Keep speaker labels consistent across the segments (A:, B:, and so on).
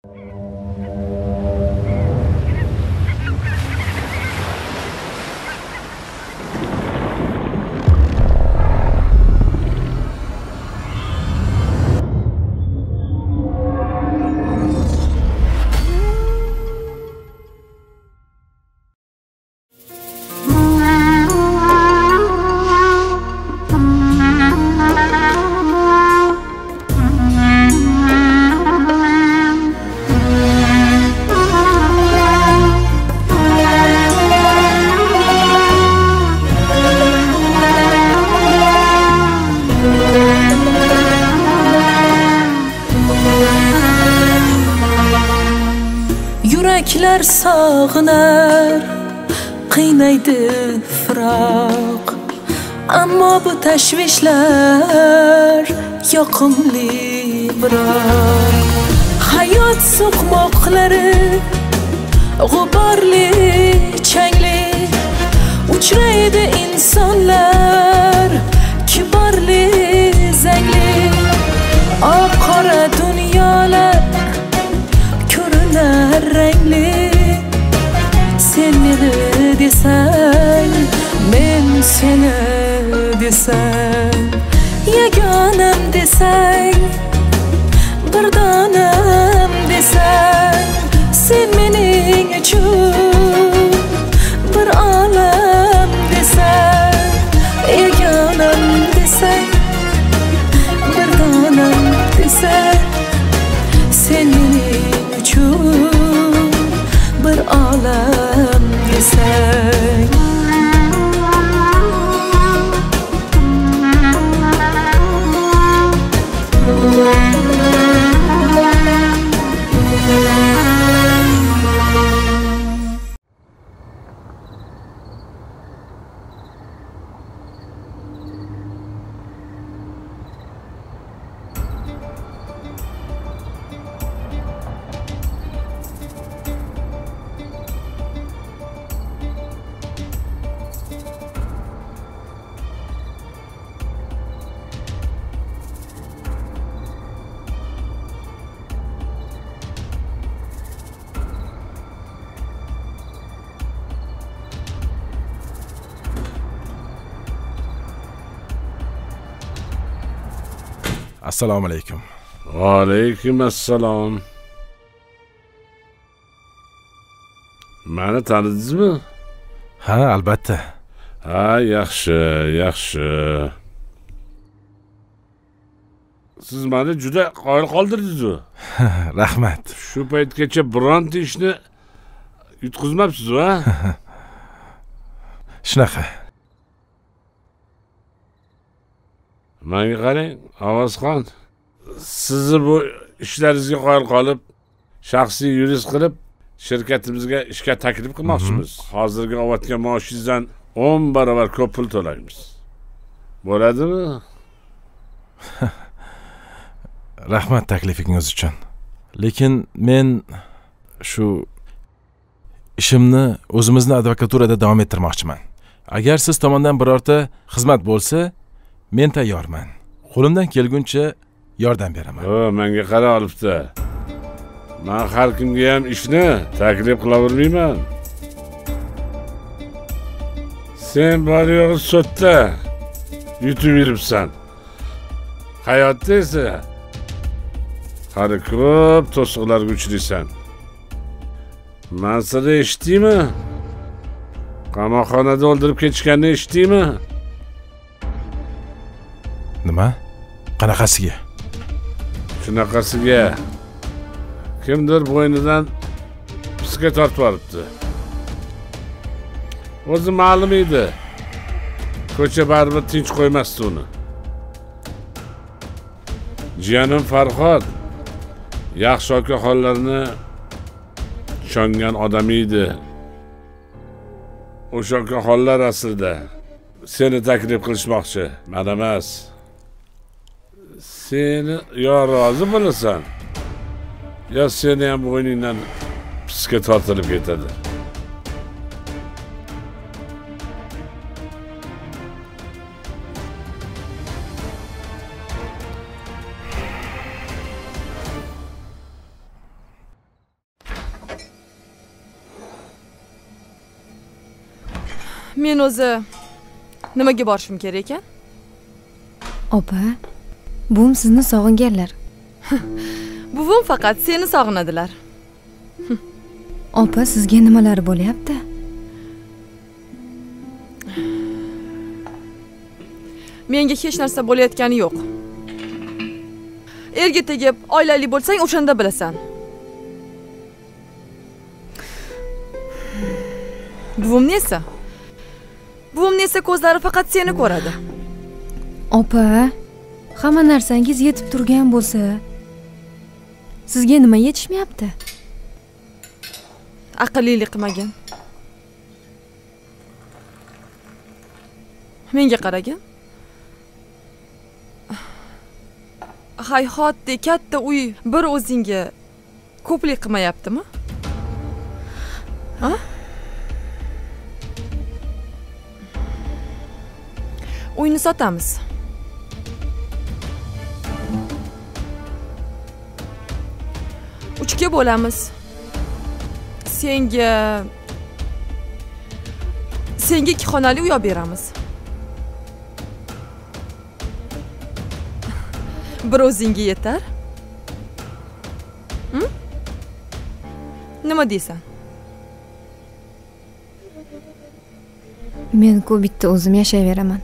A: Yürekler sağınar, qiynaydi firoq. Ammo bu tashvishlar yoqimli biroq. Hayot so'qmoqlari g'uborli, changli, uchraydi insonlar kiborli, zangli. Oq-qora dunyolar ko'rinar rangli. Sen meni desang, men seni desam, yagonam desang, bir donam desang, sen mening uchun bir olam desang, yagonam desang, bir donam desang, sen mening uchun bir olam desang.
B: Assalomu alaykum.
C: Va alaykum assalom. Meni tanidingizmi?
B: Ha, albatta.
C: Ha, yaxshi. Siz meni juda qoyil qoldirdingiz-ku.
B: Rahmat.
C: Shu paytgacha bironta ishni yutqizmabsiz-ku, ha?
B: Shunaqa.
C: Menga qarang, Avazxon. Sizni bu ishlaringizga qoyil qolib, shaxsiy yurist qilib, shirkatimizga ishga taklif qilmoqchimiz. Hozirgi olayotgan maoshingizdan 10 barobar ko'p pul to'laymiz. Bo'ladimi?
B: Rahmat taklifingiz uchun. Lekin men shu ishimni o'zimizni advokaturada davom ettirmoqchiman. Agar siz tomondan birorta xizmat bo'lsa, men tayyorman. Qo'limdan kelguncha yordam beraman.
C: Menga qara olibdi. Men har kimga ham ishni taklif qilavermayman. Sen bor yo'g'i sotda yutib yuribsan. Hayotda esa hali ko'p to'siqlarga uchraysan. Men seni eshitdingmi? Qamoqxonada o'ldirib ketishganini eshitdingmi?
B: Nima? Qanaqasiga?
C: Shunaqasiga. Kimdir bo'ynidan psga tortib olibdi. O'zi ma'lum edi. Ko'cha baribir tinch qo'ymasdi uni. Jiyanim Farhod yaxshi okaxonlarni ishongan odam edi. O'sha okaxonlar aslida seni taklif qilishmoqchi, men emas. Seni yo rozi bo'lasan, yo seni ham bo'yningdan psga tortilib ketadi.
D: Men o'zi nimaga borishim kerak ekan?
E: Opa, buvim sizni sog'inganlar.
D: Buvim faqat seni sog'inadilar.
E: Opa, sizga nimalar bo'lyapti?
D: Menga hech narsa bo'layotgani yo'q. Erga tegib, oilali bo'lsang, o'shanda bilasan. Buvimni esa? Buvimni esa ko'zlari faqat seni ko'radi.
E: Opa, hamma narsangiz yetib turgan bo'lsa, sizga nima yetishmayapti?
D: Aqllilik qilmagin. Menga qaragin. Hayhotdek katta uy bir o'zingga ko'plik qilmayaptimi? Ha? Uyni sotamiz. Uchga bo'lamiz. Senga 2 xonali uy olib beramiz. Bir o'zingga yetar? Nima deysan?
E: Men-ku bitta o'zim yashayveraman.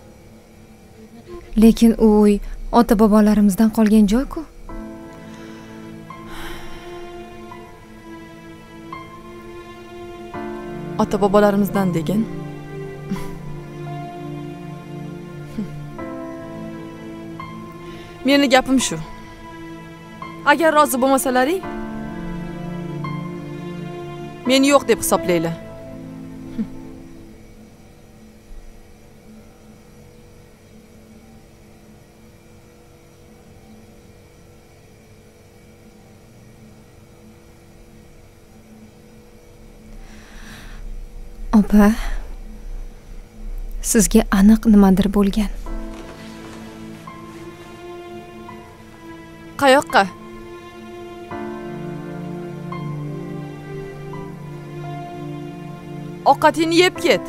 E: Lekin u uy ota-bobolarimizdan qolgan joy-ku.
D: Ota-bobolarimizdan degin. Meni gapim shu. Agar rozi bo'lmasalaring, meni yo'q deb hisoblanglar.
E: Opa, sizga aniq nimadir bo'lgan.
D: Qayoqqa? Ovqatingni yeb ket.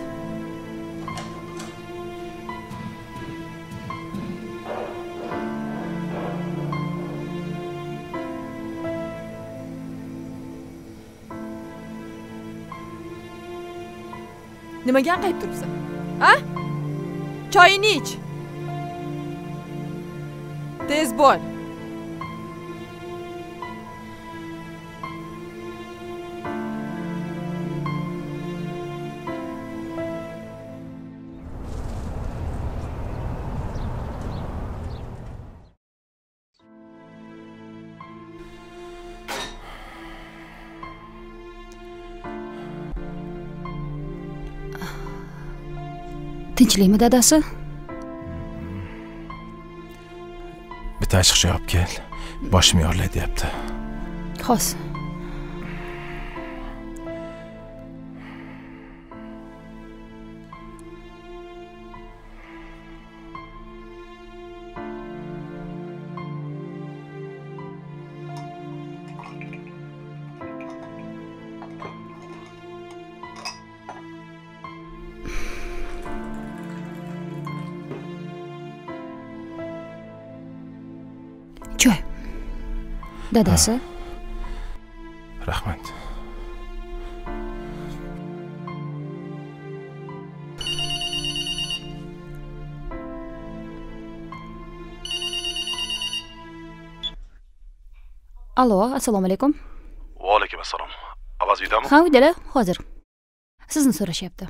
D: Nimaga qaytib turibsan? Ha? Choyini ich. Tez bo'l.
F: Tinchlikmi dadasi?
B: Bitta achchiq olib kel. Boshim yorlaydi deyapti.
F: Xos. Choy. Dadasi.
B: Rahmat.
F: Allo, assalomu alaykum.
G: Va alaykum assalom. Avaz uydami?
F: Ha, uydalar, hozir. Sizni so'rashyapti.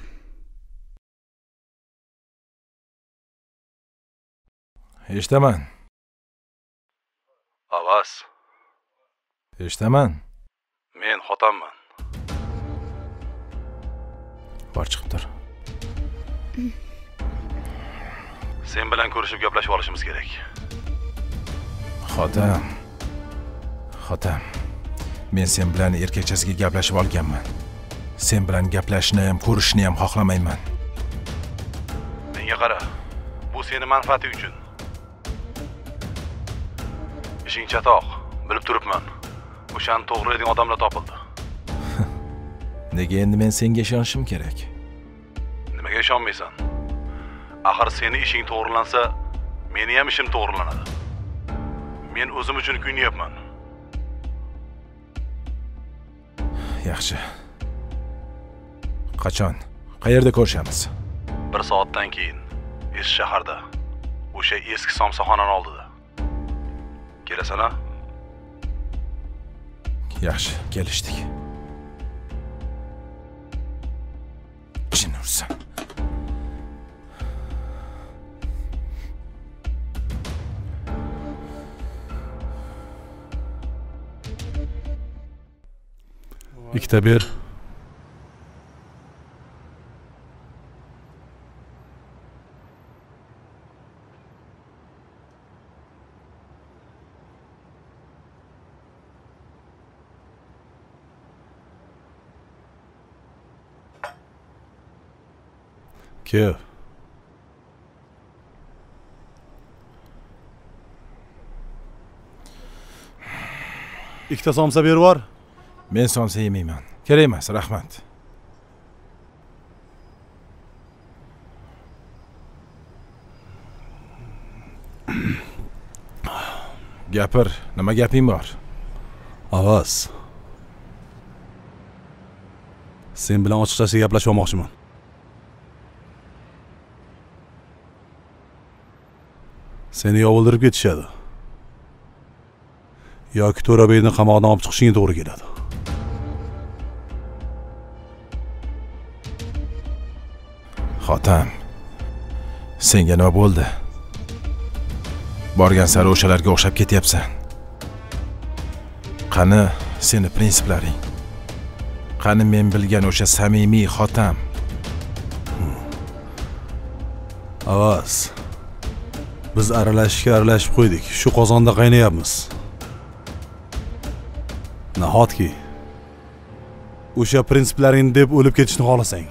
B: Eshitaman.
G: Avaz.
B: Eshitaman.
G: Men xotamman.
B: Bor chiqib tur.
G: Sen bilan ko'rishib gaplashib olishimiz kerak.
B: Xotam. Men sen bilan erkakchasiga gaplashib olganman. Sen bilan gaplashishni ham, ko'rishni ham xohlamayman.
G: Menga qara. Bu seni manfaating uchun. Ishing chatoq, bilib turibman. O'shan to'g'ri degan odamlar topildi.
B: Nega endi men senga ishonishim kerak?
G: Nima Nega ishonmaysan? Axir seni ishing to'g'rilansa, meni ham ishim to'g'rilanadi. Men o'zim uchun kuyunyapman.
B: Yaxshi. Qachon? Qayerda ko'rishamiz?
G: 1 soatdan keyin eski shaharda. O'sha eski somsaxonani oldida. Kelasan-a?
B: Yaxshi, kelishdik. Jin ursin.
H: Ikkita ber. Kel. Ikkita somsa berib bor.
B: Men somsa yemayman. Kerak emas, rahmat. Gapir, nima gaping bor?
H: Avaz. Sen bilan ochiqchasiga gaplashib olmoqchiman. Seni yo o'ldirib ketishadi. Yoki To'rabeyni qamoqdan olib chiqishingga to'g'ri keladi.
B: Xotam, senga nima bo'ldi? Borgan sari o'shalarga o'xshab ketyapsan. Qani seni prinsiplaring? Qani men bilgan o'sha samimiy Xotam?
H: Avaz. Biz aralashib qo'ydik. Shu qozonda qaynayapmiz. Nahotki o'sha prinsiplaring deb o'lib ketishni xohlasang.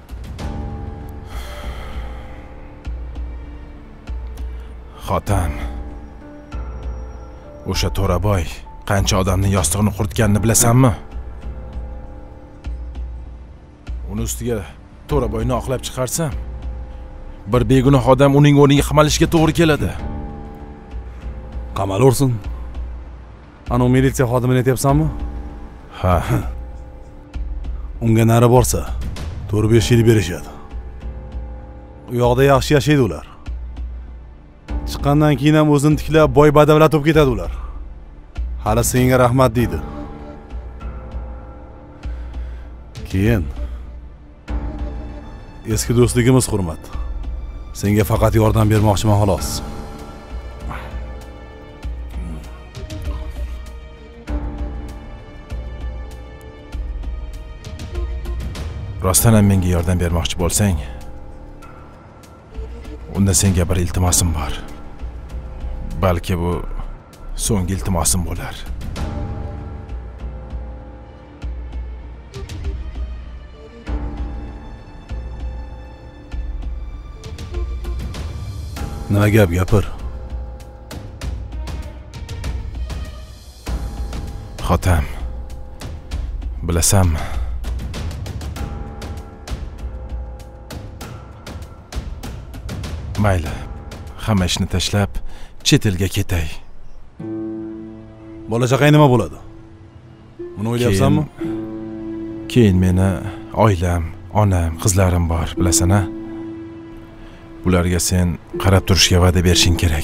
B: Xotam. O'sha To'raboy qancha odamni yostig'ini quritganini bilasanmi? Uni ustiga To'raboyni oqlab chiqarsam, bir begunoh odam uning o'rniga qamalishga to'g'ri keladi.
H: Qamalursin. Ana militsiya xodimini aytyapsanmi?
B: Ha.
H: Unga nari borsa, 4-5 yil berishadi. U yoqda yaxshi yashaydi ular. Chiqqandan keyin ham o'zini tiklab, boy badavlat bo'lib ketadi ular. Hali senga rahmat deydi. Keyin eski do'stligimiz hurmat. Senga faqat yordam bermoqchiman xolos.
B: Rostdan ham menga yordam bermoqchi bo'lsang, unda senga bir iltimosim bor. Balki bu so'nggi iltimosim bo'lar.
H: Nima gap, gapir.
B: Xotam, bilasanmi? Mayli, hamma ishni tashlab chet elga ketay.
H: Bola-chaqang nima bo'ladi? Buni o'ylayapsanmi?
B: Keyin meni oilam, onam, qizlarim bor, bilasan-a? Bularga sen qarab turishga va'da berishing kerak.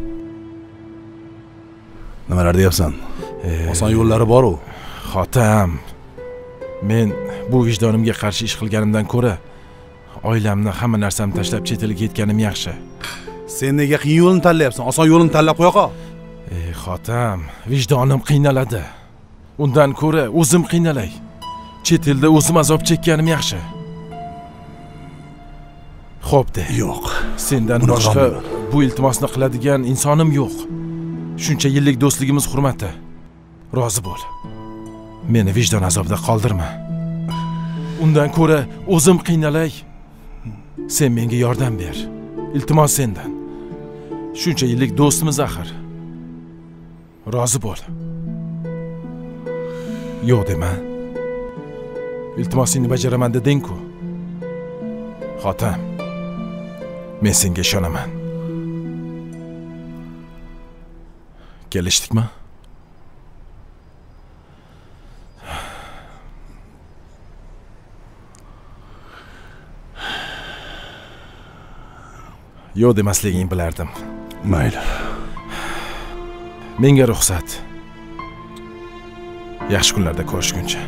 H: Nimalar deyapsan? Oson yo'llari bor-ku.
B: Xotam, men bu vijdonimga qarshi ish qilganimdan ko'ra oilamni, hamma narsamni tashlab chet elga ketganim yaxshi.
H: Sen nega qiyin yo'lni tanlayapsan? Oson yo'lni tanlab qo'ya qol.
B: Xotam, vijdonim qiynaladi. Undan ko'ra o'zim qiynalay. Chet elda o'zim azob chekkanim yaxshi. Xo'p de.
H: Yo'q.
B: Sendan boshqa bu iltimosni qiladigan insonim yo'q. Shuncha yillik do'stligimiz hurmati. Rozi bo'l. Meni vijdon azobida qoldirma. Undan ko'ra o'zim qiynalay. Sen menga yordam ber. Iltimos sendan. Shuncha yillik do'stimiz axir. Rozi bo'l. Yo'q dema. Iltimosingni bajaraman deding-ku. Xotin, men senga ishonaman. Kelishdikmi? Yo'q demasligingni bilardim.
H: Mayli.
B: Menga ruxsat. Yaxshi kunlarda ko'rishguncha.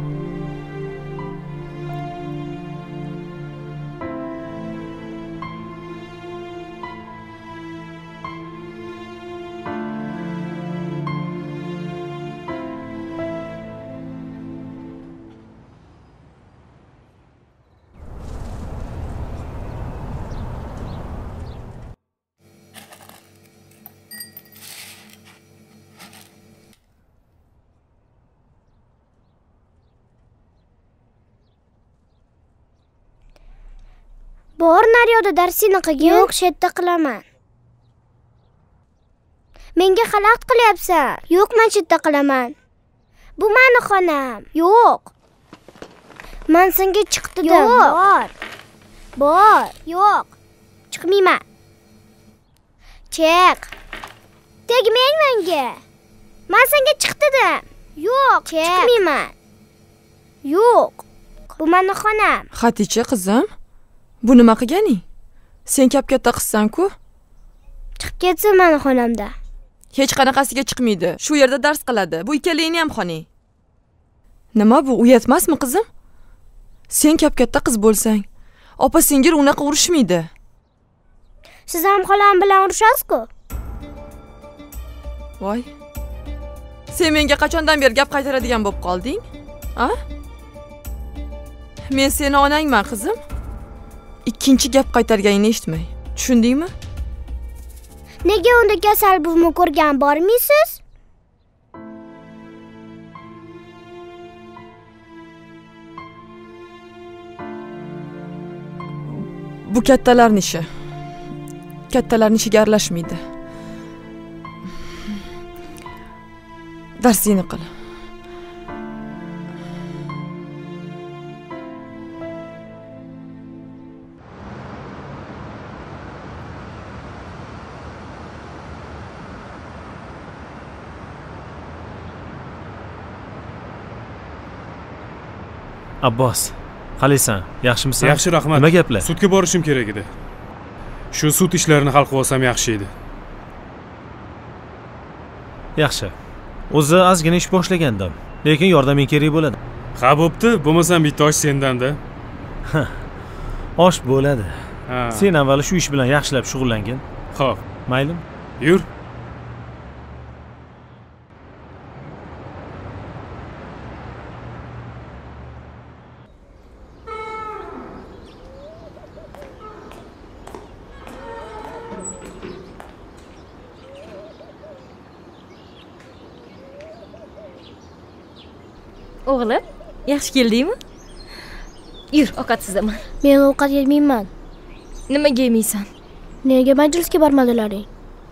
I: Bor naryoqda darsingni qilgin. Yo'q, shu yerda qilaman. Menga xalaqit qilyapsan. Yo'q, men shu yerda qilaman. Bu meni xonam. Yo'q. Men senga chiq dedim. Yo'q. Bor. Yo'q. Chiqmayman. Chiq. Tegmang menga. Men senga chiq dedim. Yo'q, chiqmayman. Yo'q. Bu meni xonam.
D: Xaticha qizim, bu nima qilganing? Sen kap-katta qizsan-ku.
I: Chiqib ketsin meni xonamda.
D: Hech qanaqasiga chiqmaydi. Shu yerda dars qiladi. Bu ikkalangni ham xonang. Nima bu, uyatmasmi qizim? Sen kap-katta qiz bo'lsang, opa-singil unaqa urishmaydi.
I: Siz ham xolam bilan urushasiz-ku.
D: Voy. Sen menga qachondan beri gap qaytaradigan bo'lib qolding? A? Men seni onangman, qizim. Ikkinchi gap qaytarganingni eshitmay. Tushundingmi?
I: Nega unda kasal buvimni ko'rgan bormisiz?
D: Bu kattalarning ishi. Kattalarning ishiga aralashmaydi. Darsingni qil.
J: Abbos, qalaysan? Yaxshimisan?
K: Yaxshi, rahmat.
J: Nima gaplar?
K: Sudga borishim kerak edi. Shu sud ishlarini hal qilib olsam yaxshi edi.
J: Yaxshi. O'zi ozgina ish boshlagandim, lekin yordaming kerak bo'ladi.
K: Ha, bo'pti, bo'lmasam bitta osh sendan-da.
J: Osh bo'ladi. Sen avval shu ish bilan yaxshilab shug'ullangin.
K: Xo'p,
J: maylimi?
K: Yur.
E: O'g'lim, yaxshi keldingmi? Yur, ovqat sizaman.
I: Men ovqat yemayman.
E: Nimaga yemaysan?
I: Nega majlisga bormadilaring?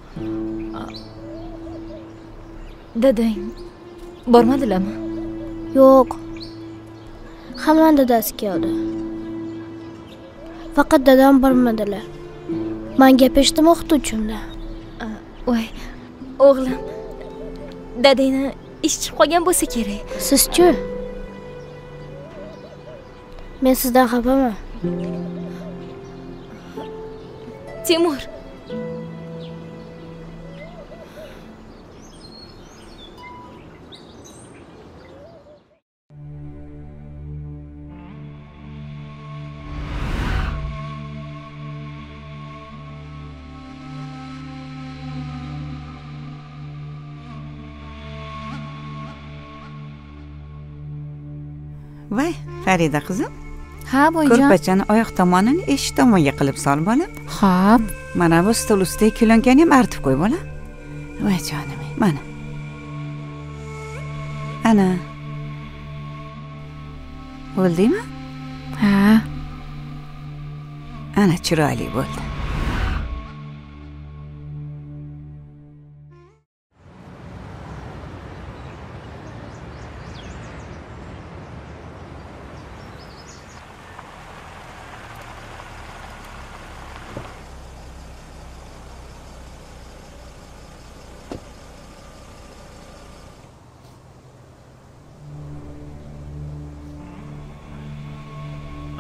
E: Dadang bormadilarmi?
I: Yo'q. Hamon dadasi keldi. Faqat dadam bormadilar. Men gap eshitdim o'qituvchimda.
E: Voy, o'g'lim. Dadangni ish chiqib qolgan bo'lsa kerak.
I: Siz-chi? Men sizdan xafaman.
E: Timur.
L: Voy, Farida qizim.
F: Ha, boyjon.
L: Ko'rpachani oyoq tomonini eshik tomonga qilib sol bola.
F: Xo'p.
L: Mana bu stol ustiga kulonkani ham artib qo'y bola. Voy jonim, mana. Ana. Bo'ldingmi?
F: Ha.
L: Ana chiroyli bo'ldi.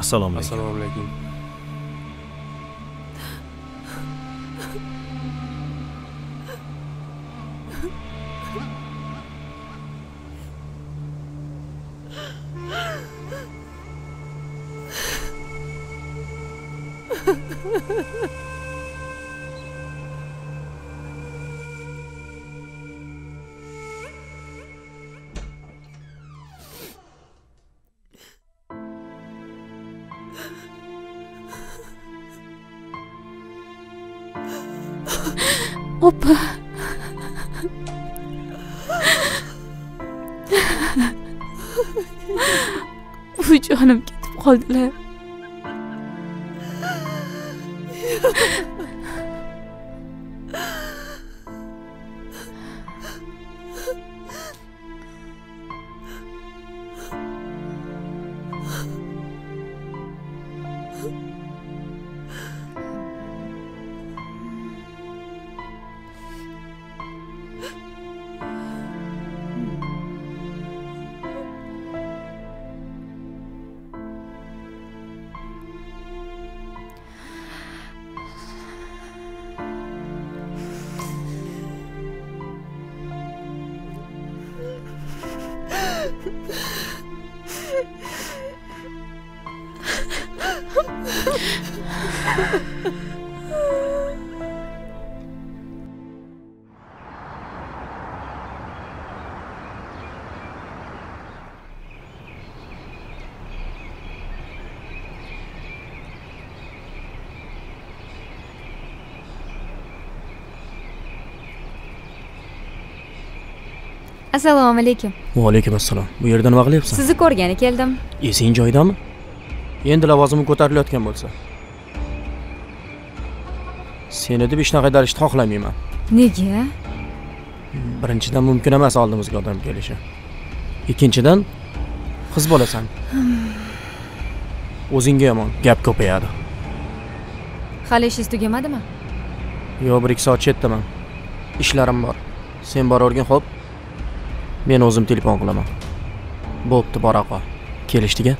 J: Assalomu alaykum.
K: Assalomu alaykum.
F: Opa. Jonim ketib qoldilar.
M: Assalomu alaykum.
N: Va alaykum assalom. Bu yerda nima qilyapsan?
M: Sizni ko'rgani keldim.
N: Esing joyidami? Endi lavozimim ko'tarilayotgan bo'lsa. Seni deb ishni qaytarishni xohlamayman.
M: Nega?
N: Birinchidan mumkin emas oldimizga odam kelishi. Ikkinchidan qiz bo'lasan. O'zingga yomon, gap ko'payadi.
M: Hali ishingiz tugamadimi?
N: Yo, 1-2 soat chetdaman. Ishlarim bor. Sen boravergin, xo'p? Men o'zim telefon qilaman. Bo'pti, bora qol. Kelishdik-a?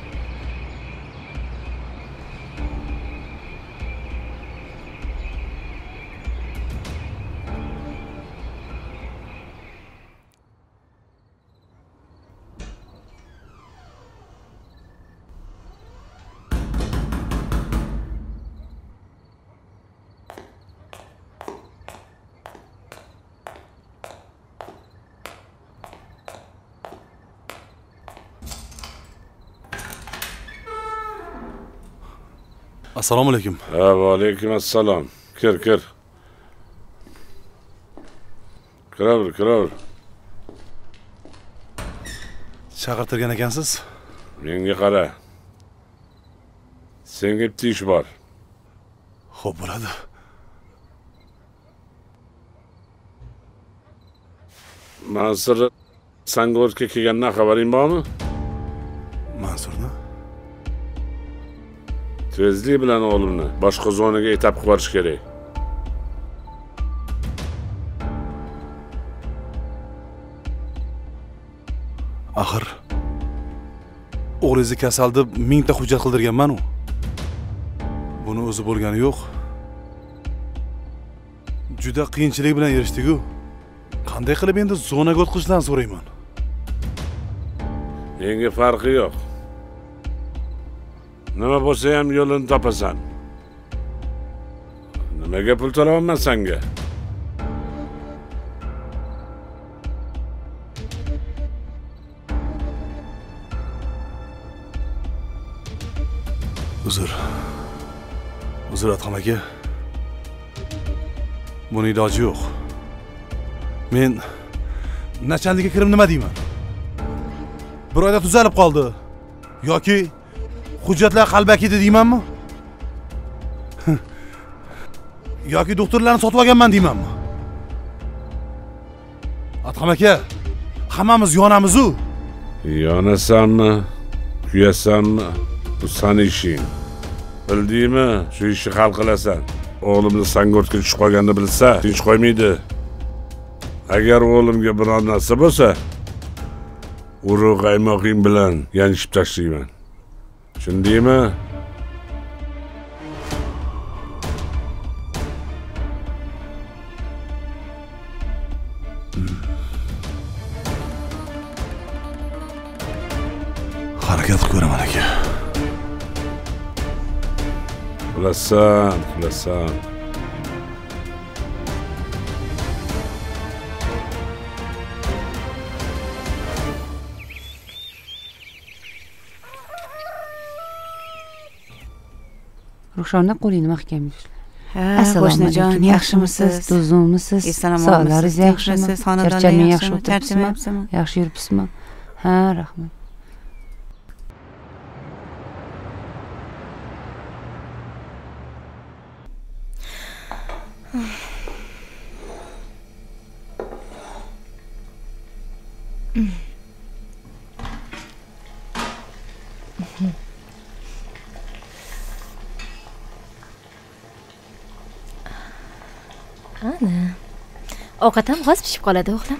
H: Assalomu alaykum.
C: Ha, va alaykum assalom. Kir. Kiraver.
H: Chaqirtirgan ekansiz?
C: Menga qara. Senga bitta ish bor.
H: Xo'p, bo'ladi.
C: Mansur Sangorga kelgandan xabaring bormi?
H: Mansurni?
C: Tezlik bilan o'g'limni boshqa zonaga etap qilib borish kerak.
H: Axir o'g'lingizni kasal deb 1000 ta hujjat qildirganman-ku. Buni o'zi bo'lgani yo'q. Juda qiyinchilik bilan erishdik-ku. Qanday qilib endi zonaga o'tkazishdan so'rayman.
C: Menga farqi yo'q. Nima bo'lsa ham yo'lini topasan. Nimaga pul to'layapman senga?
H: Uzr Atqam aka. Buni iloji yo'q. Men nachandiga kirib nima deyman? Bir oyda tuzalib qoldi. Yoki hujjatlar qalbaki deymanmi? Yoki doktorlarni sotib olganman deymanmi? Atqam aka, hammamiz yonamiz-ku.
C: Yonasanmi, kuyasanmi, bu seni ishing. Bildingmi, shu ishni hal qilasan. O'g'limni Sangortga tushib qolganini bilsa, tinch qo'ymaydi. Agar o'g'limga biror narsa bo'lsa, urug' qaymoqing bilan yanchib tashlayman. Tushundingmi?
H: Harakat qilib ko'raman aka.
C: Qilasan.
L: Ruxshona qo'lingni mahkam ushla.
O: Qo'shnijon, yaxshimisiz?
L: Tuzumisiz? Sog'laringiz yaxshimi? Charchaning yaxshi o'tiribsizmi? Yaxshi yuribsizmi? Ha, rahmat.
E: Ana. Ovqat ham g'oz pishib qoladi, o'g'lim.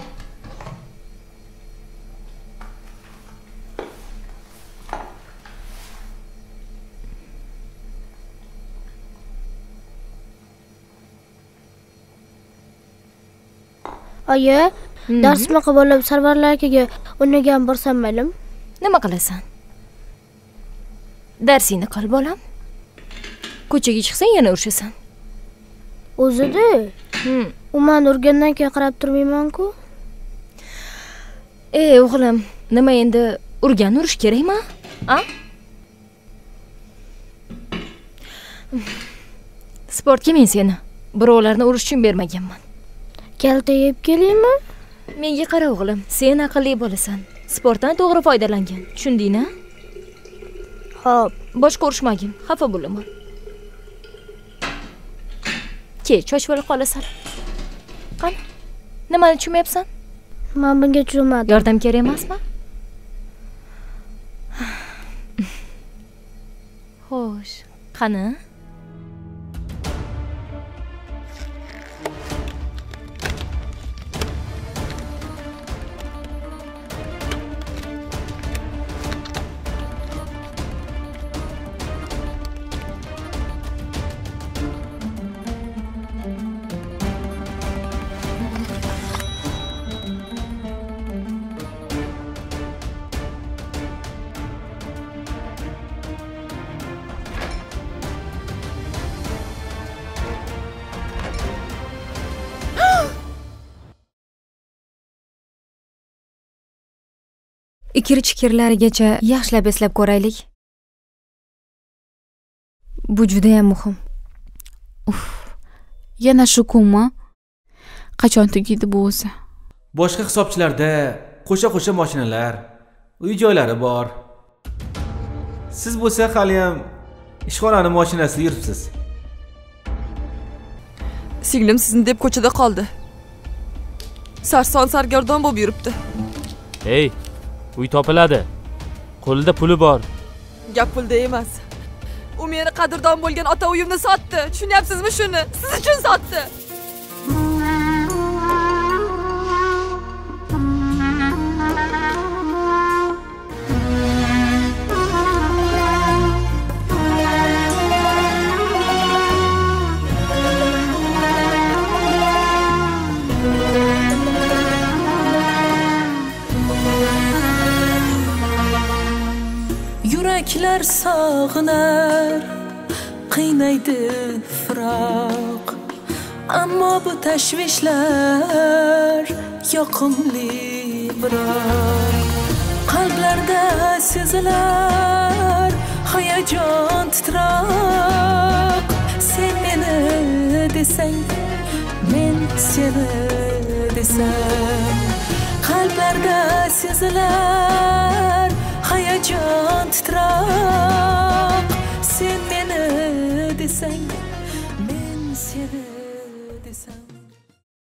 I: Oyi, darsni qilib Sarvarlar akaga o'rnagan borsam maylimi?
E: Nima qilasan? Darsingni qil, bolam. Ko'chaga chiqsang yana urishasan.
I: O'zida? U men urgandan keyin qarab turmayman-ku.
E: O'g'lim, nima endi urish kerakmi? A? Sportga men seni birovlarni urish uchun bermaganman.
I: Kalta yeb kelaymi?
E: Menga qara o'g'lim, sen aqlli bo'lasan. Sportdan to'g'ri foydalangan. Tushundingmi?
I: Xo'p,
E: boshqa urishmagin, xafa bo'laman. Choch bo'lib qolasan. Qani? Nimani tushunmayapsan?
I: Men bunga tushunmadim.
E: Yordam kerak emasmi? Xo'sh, qani?
M: Ikir-chikirlarigacha yaxshilab eslab ko'raylik. Bu juda ham muhim.
F: Yana shu kunmi? Qachon tugaydi bu o'zi?
P: Boshqa hisobchilarda qo'sha-qo'sha mashinalar, uy-joylari bor. Siz bo'lsa hali ham ishxonani mashinasida yuribsiz.
D: Singlim sizni deb ko'chada qoldi. Sarson sargardon bo'lib yuribdi.
J: Hey, uy topiladi. Qo'lida puli bor.
D: Gap pulda emas. U meni qadrdon bo'lgan ota uyimni sotdi. Tushunyapsizmi shuni? Siz uchun sotdi.
A: Yuraklar sog'inar, qiynaydi firoq. Ammo bu tashvishlar yoqimli biroq. Qalblarda sezilar hayajon titroq. Sen meni desang, men seni desam. Qalblarda sezilar hayajon titroq. Sen meni desang